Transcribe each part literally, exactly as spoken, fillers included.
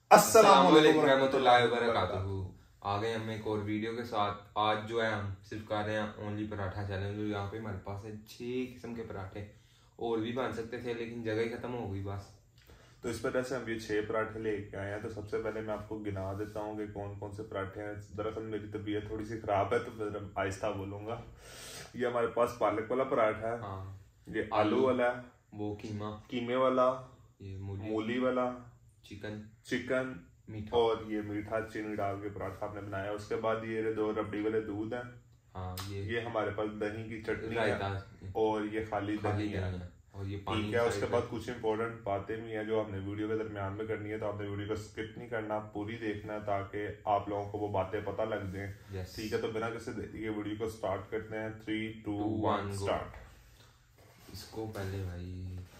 अस्सलाम वालेकुम रहमतुल्लाहि व बरकातुहू। आ गए हम एक और वीडियो के साथ। आज जो है हम सिर्फ कर रहे हैं ओनली पराठा चैलेंज। यहाँ पे हमारे पास है छह किस्म के पराठे, और भी बन सकते थे लेकिन जगह ही खत्म हो गई बस। तो इस वजह से हम ये छह पराठे लेके आए हैं। तो सबसे पहले मैं आपको गिना देता हूँ कि कौन कौन से पराठे हैं। दरअसल मेरी तबीयत थोड़ी सी खराब है तो मैं आहिस्ता बोलूंगा। ये हमारे पास पालक वाला पराठा है, हाँ, ये आलू वाला, वो कीमा कीमे वाला, ये मूली, मूली वाला, चिकन चिकन मीठा, और ये मीठा चीनी डाल के पराठा आपने बनाया। उसके बाद ये दो रबड़ी वाले दूध हैं। हाँ, ये ये हमारे पास दही की चटनी है और ये खाली, खाली दही है, है और ये पानी ठीक है। उसके बाद कुछ इंपॉर्टेंट बातें भी हैं जो हमने वीडियो के दरमियान में करनी है, तो आपने वीडियो को स्किप नहीं करना, पूरी देखना है ताकि आप लोगों को वो बातें पता लग जाए, ठीक है। तो बिना किसी देरी के वीडियो को स्टार्ट करते हैं। Three two one start. इसको पहले भाई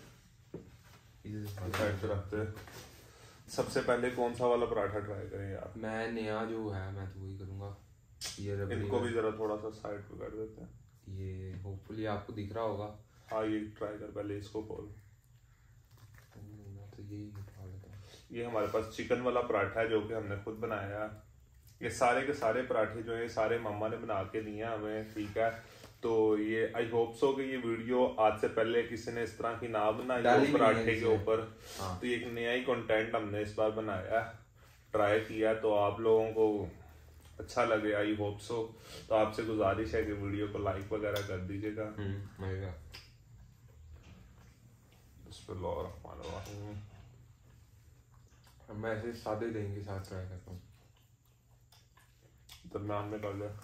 साइड पे रखते हैं। सबसे पहले कौन सा वाला पराठा ट्राई करें यार? मैं नया जो है मैं तो वही करूंगा। ये इनको भी जरा थोड़ा सा साइड पे कर देते हैं। ये होपफुली आपको दिख रहा होगा। हाँ, ये ट्राई कर, पहले इसको खोल। तो यही उठा लेता हूं। ये हमारे पास चिकन वाला पराठा है जो कि हमने खुद बनाया है। ये सारे के सारे पराठे जो है सारे मम्मा ने बना के दिए हमें, ठीक है। तो ये आई होप सो कि ये वीडियो आज से पहले किसी ने इस तरह की ना बनाई हो पराठे के ऊपर। हाँ। तो एक नया ही कंटेंट हमने इस बार बनाया, ट्राई किया, तो आप लोगों को अच्छा लगे, आई होप सो। तो आपसे गुजारिश है कि वीडियो को लाइक वगैरह कर दीजिएगा। मैं ऐसे सादे दही के साथ ट्राई करता हूँ, दरम्यान में कर ले,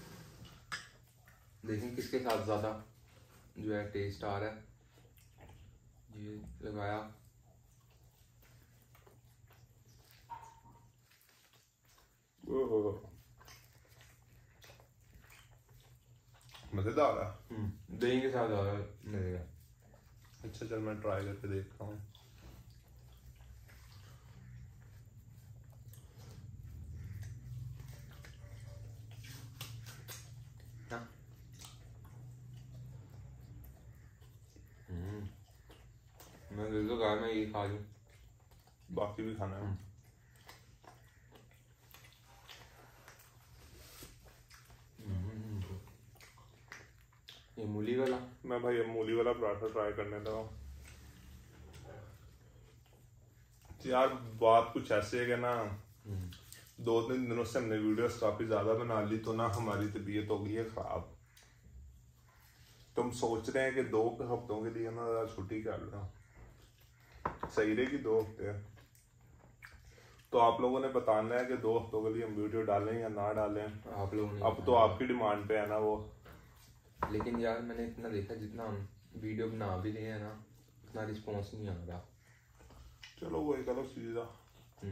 देखें किसके साथ ज्यादा जो है टेस्ट आ रहा है। ये लगाया, मजेदार है, दही के साथ ज्यादा मजेगा। अच्छा चल मैं ट्राई करके देखता हूँ। मैं दे दो गाय, मैं ये खा लूं, बाकी भी खाना है। ये मूली वाला, मैं भाई अब मूली वाला पराठा ट्राई करने दो यार। बात कुछ ऐसे है कि ना, दो तीन दिनों से हमने वीडियोस काफी ज्यादा बना ली, तो ना हमारी तबीयत हो गई है खराब। तुम सोच रहे हैं कि दो हफ्तों के लिए ना छुट्टी कर लो, सही रहेगी दो हफ्ते। तो आप लोगों ने बताना है कि दो हफ्तों के लिए हम वीडियो डालें या ना डालें। आप लोगों ने, अब तो आपकी डिमांड पे है ना वो। लेकिन यार मैंने इतना देखा, जितना हम वीडियो बना भी रहे हैं ना, उतना रिस्पॉन्स नहीं आ रहा। चलो वो एक अलग चीज है।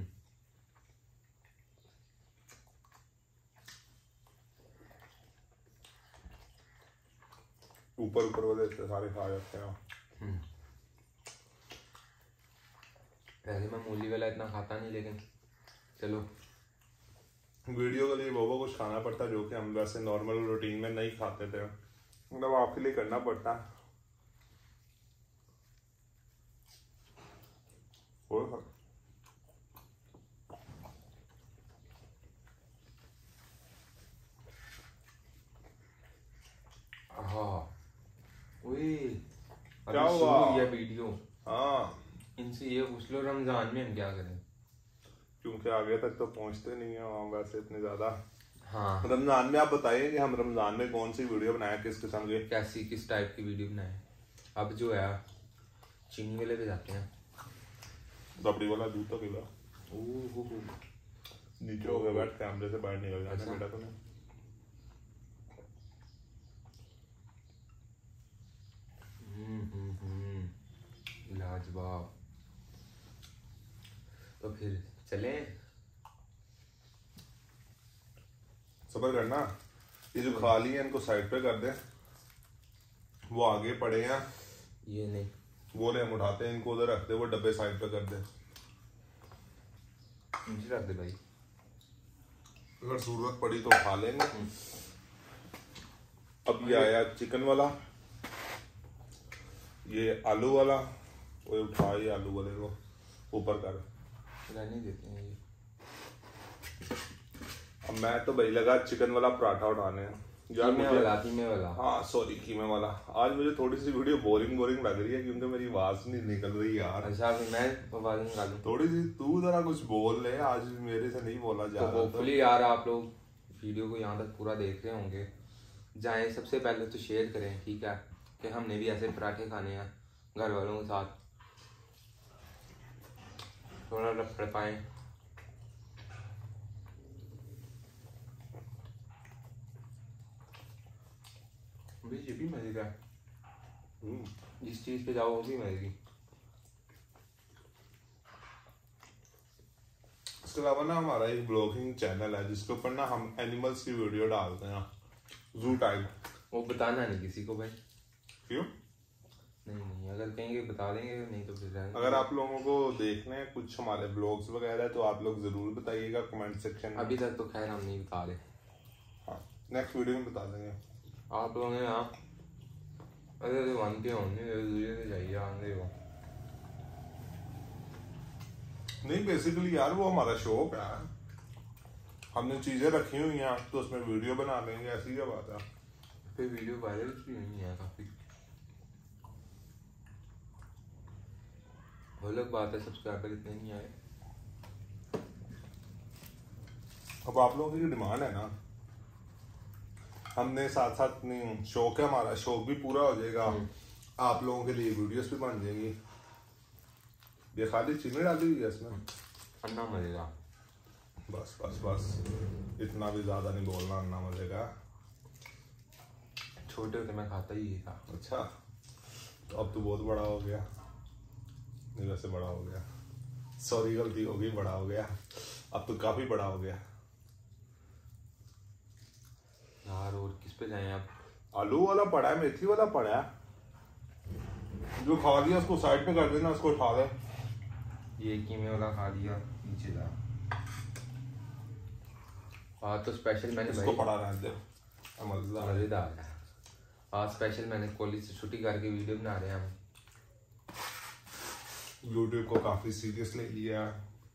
ऊपर ऊपर वाले इतने सारे खा जाते हैं। पहले मैं मूली वाला इतना खाता नहीं, लेकिन चलो वीडियो के लिए वो वो कुछ खाना पड़ता है जो कि हम वैसे नॉर्मल रूटीन में नहीं खाते थे, मतलब आपके लिए करना पड़ता है। हाँ, वही क्या हुआ ये वीडियो। हाँ, इनसे ये पूछ लो रमजान में हम क्या करें, क्योंकि आगे तक तो पहुंचते नहीं है हम वैसे इतने ज्यादा। हाँ, रमजान में आप बताइए कि हम रमजान में कौन सी वीडियो बनाए, किस किस्म की, कैसी किस टाइप की वीडियो बनाए। अब जो है चीनी वाले पे जाते हैं। रबड़ी वाला दूध तो पिला, नीचे हो गया, बैठ कैमरे से बाहर निकल जाना बेटा तुम्हें। लाजवाब। तो फिर चले, सबर करना। ये जो खा ली है इनको साइड पे कर दे, वो आगे पड़े हैं, ये नहीं, वो ले हम उठाते हैं, इनको उधर रखते, वो डब्बे साइड पे कर दे, नीचे रख दे भाई, अगर जरूरत पड़ी तो उठा लेंगे। अब ये आया चिकन वाला, ये आलू वाला, वो उठा, ये आलू वाले को ऊपर कर, रहने देते हैं ये। अब मैं तो भाई लगा चिकन वाला पराठा उठाने यार मुझे वाला कीमे वाला हाँ सॉरी कीमे वाला। आज मुझे थोड़ी सी वीडियो बोरिंग बोरिंग लग रही है क्योंकि मेरी आवाज नहीं निकल रही यार। अच्छा मैं आवाज निकालूं थोड़ी सी, तू जरा कुछ बोल ले, आज मेरे से नहीं बोला जा रहा। तो होपफुली यार आप लोग वीडियो को यहाँ तक पूरा देख रहे होंगे। जाएं सबसे पहले तो शेयर करें, ठीक है, कि हमने भी ऐसे पराठे खाने हैं घर वालों के साथ, थोड़ा रफड़ पाएं। ये भी मजे का, जिस चीज पे जाओ वो भी मजे की। इसके अलावा ना हमारा एक ब्लॉगिंग चैनल है जिसके ऊपर ना हम एनिमल्स की वीडियो डालते हैं, जू टाइम। वो बताना नहीं किसी को भाई। क्यों? नहीं नहीं, अगर कहेंगे बता देंगे, नहीं तो फिर अगर आप लोगों को देखने हैं कुछ हमारे ब्लॉग्स वगैरह तो आप लोग जरूर बताइएगा कमेंट सेक्शन में। अभी तक तो खैर हम नहीं बता रहे, हाँ नेक्स्ट वीडियो में बता देंगे आप लोगों ने। हाँ अरे तो वन के होने दूसरे से चाहिए आंदे हो। नहीं बेसिकली यार वो हमारा शौक है, हमने चीजें रखी हुई हैं तो उसमें वीडियो बना लेंगे, ऐसी क्या बात है। फिर वीडियो वायरल भी नहीं है काफी, वो लोग बात है सब्सक्राइबर इतने नहीं आए। अब आप लोगों की डिमांड है ना, हमने साथ साथ नहीं, शौक है हमारा, शौक भी पूरा हो जाएगा, आप लोगों के लिए वीडियोस भी बन जाएंगी। ये खाली चीनी डाली हुई है इसमें, अन्ना मजेगा। बस बस बस इतना भी ज्यादा नहीं बोलना, अन्ना मजेगा। छोटे होते मैं खाता ही था। अच्छा तो अब तो बहुत बड़ा हो गया। नहीं वैसे बड़ा हो गया, सॉरी गलती हो गई, बड़ा हो गया, अब तो काफी बड़ा हो गया यार। और किस पे जाएं आप? आलू वाला पड़ा है, मेथी वाला पड़ा है, जो खा लिया उसको साइड पे कर देना, उसको उठा ले। ये कीमे वाला खा लिया, नीचे जा। आज तो स्पेशल मैंने इसको पड़ा रहने दे, मजेदार मजेदार है। आज स्पेशल मैंने कॉलेज से छुट्टी करके वीडियो बना रहे हैं हम। यूट्यूब को काफी सीरियस ले लिया।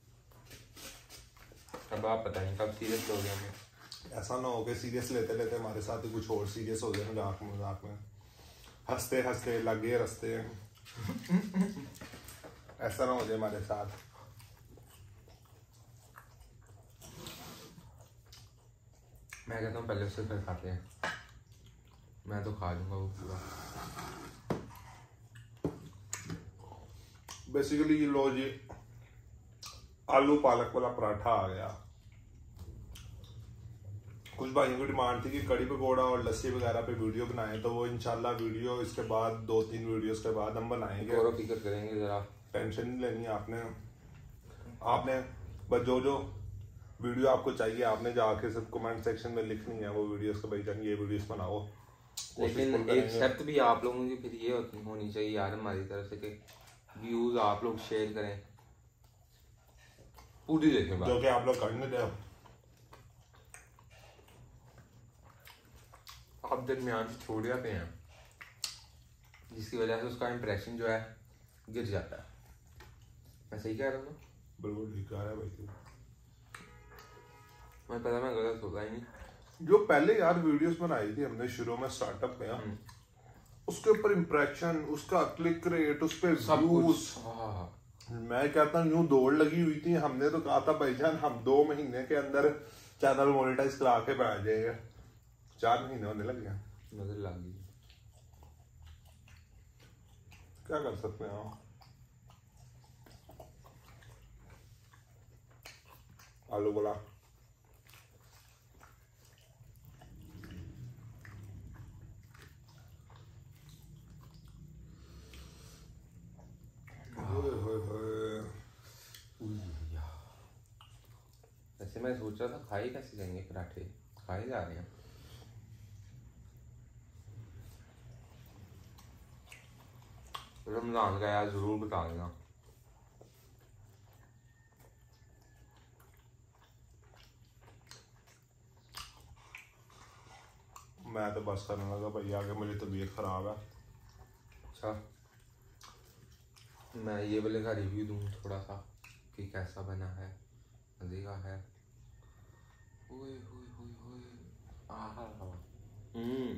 अब आप बताएं कब सीरियस हो गए हमें। ऐसा ना हो कि सीरियस लेते लेते हमारे साथ ही कुछ और सीरियस हो जाए मजाक मजाक में, हंसते हंसते लगे रस्ते ऐसा ना हो जाए हमारे साथ। मैं कहता हूँ पहले उससे फिर खाते हैं, मैं तो खा लूंगा वो पूरा। बेसिकली लो जी, आलू पालक वाला पराठा आ गया। कुछ भाइयों की डिमांड थी कि कड़ी पकौड़ा और लस्सी वगैरह पे वीडियो बनाएं, तो वो इंशाल्लाह वीडियो इसके बाद दो तीन वीडियोस के बाद हम बनाएंगे। और फिक्र करेंगे जरा, टेंशन नहीं लेनी है आपने। आपने बस जो जो वीडियो आपको चाहिए आपने जाके सब कमेंट सेक्शन में लिखनी है वो वीडियोस को, भाई जान ये वीडियोस बनाओ। लेकिन एक शर्त भी आप लोगों की फिर ये होनी चाहिए यार हमारी तरफ से कि व्यूज आप लोग शेयर करें, पूरी देखें, जो कि आप लोग करने दे। आप दरमियान से छोड़ जाते हैं जिसकी वजह से उसका इंप्रेशन जो है गिर जाता है। मैं सही कह रहा हूँ? बिल्कुल ठीक कह रहा है भाई तू। मैं पता मैं गलत होता ही नहीं। जो पहले यार वीडियोस बनाई थी हमने शुरू में स्टार्टअप में, उसके ऊपर इंप्रेशन, उसका क्लिक रेट, उस पे व्यूज, मैं कहता हूँ यूं दौड़ लगी हुई थी। हमने तो कहा था भाईजान हम दो महीने के अंदर चैनल मोनेटाइज करा के बैठ जाएगा, चार महीने होने लग गए, नजर लग गई। क्या कर सकते हैं हम। आलू बोला वैसे मैं सोच रहा था खाए कैसे जाएंगे पराठे, खाए जा रहे हैं। रमजान का यार जरूर बता देना। मैं तो बस करने लगा भाई, आगे मेरी तबीयत खराब है। अच्छा मैं ये वाले का रिव्यू दूँ थोड़ा सा। कि कैसा बना है, मजे का है। ओए होए होए होए, आहा, हम्म,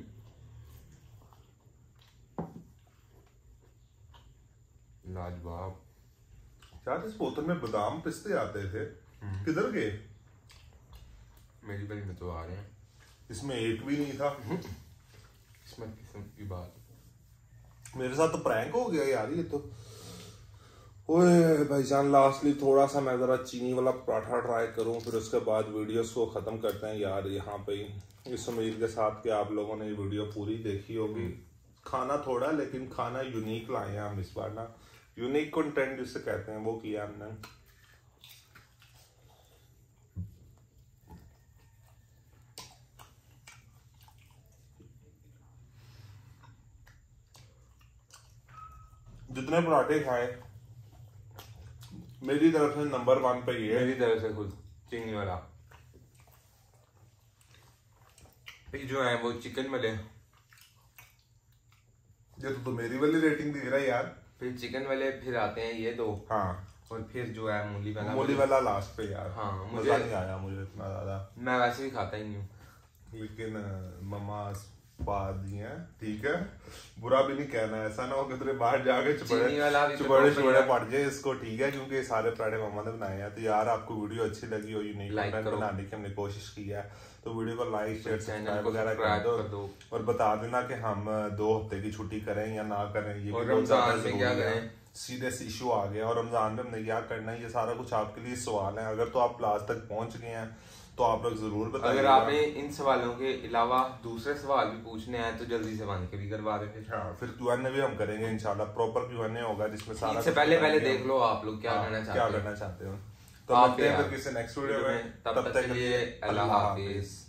लाजवाब। यार इस बोतल में बादाम पिस्ते आते थे, किधर गए? मेरी बड़ी में तो आ रहे हैं, इसमें एक भी नहीं था। इसमें किस्म की बात। मेरे साथ तो प्रैंक हो गया यार ये तो। ओए भाईजान, लास्टली थोड़ा सा मैं जरा चीनी वाला पराठा ट्राई करूं, फिर उसके बाद वीडियोस को खत्म करते हैं यार। यहाँ पे इस उम्मीद के साथ कि आप लोगों ने ये वीडियो पूरी देखी होगी। खाना थोड़ा, लेकिन खाना यूनिक लाए हैं हम इस बार ना, यूनिक कंटेंट जिसे कहते हैं वो किया हमने। जितने पराठे खाए मेरी तरफ से नंबर वन पे ये है। मेरी तरफ से खुद चीनी वाला। ये जो है वो चिकन वाले, ये तो, तो मेरी वाली रेटिंग दे रहा है यार। फिर चिकन वाले, फिर आते हैं ये दो, हाँ, और फिर जो है मूली वाला। मूली वाला लास्ट पे यार। हाँ, मजा नहीं आया मुझे इतना ज्यादा। मैं वैसे भी खाता ही नहीं हूँ, लेकिन मम्मा स्वाद ही है, ठीक है, बुरा भी नहीं कहना है। ऐसा ना हो कि तेरे बाहर जाके चुपड़े चुपड़े चुपड़े पड़ जाए इसको, ठीक है, क्योंकि सारे पराठे मम्मा ने बनाए हैं। तो यार आपको वीडियो अच्छी लगी हो, यूनिक कंटेंट बनाने की हमने कोशिश की है, तो वीडियो को लाइक शेयर सब्सक्राइब वगैरह कर दो, और बता देना कि हम दो हफ्ते की छुट्टी करें या ना करें, ये भी बहुत ज्यादा जरूरी है। सीरियस इशू आ गया, और रमजान में हमने क्या करना है, ये सारा कुछ आपके लिए सवाल है। अगर तो आप लास्ट तक पहुंच गए हैं तो आप लोग जरूर बताइए। अगर आपने इन सवालों के अलावा दूसरे सवाल भी पूछने हैं तो जल्दी से वन के भी करवा दें। फिर हाँ, फिर क्यू एन ए भी हम करेंगे इंशाल्लाह, प्रॉपर क्यू एन ए होगा जिसमें सारा इससे पहले पहले देख लो आप लोग क्या करना चाहते क्या हो, करना चाहते हो। तो मिलते हैं फिर किसी नेक्स्ट वीडियो में, तब तक के लिए अल्लाह हाफिज।